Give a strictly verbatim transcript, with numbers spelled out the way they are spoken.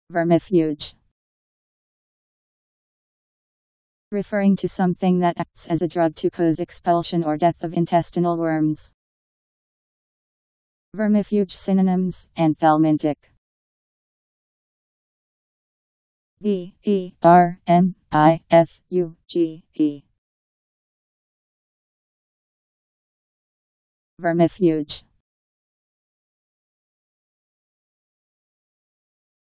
Vermifuge. Referring to something that acts as a drug to cause expulsion or death of intestinal worms. Vermifuge synonyms: anthelmintic. V E R M I F U G E. Vermifuge.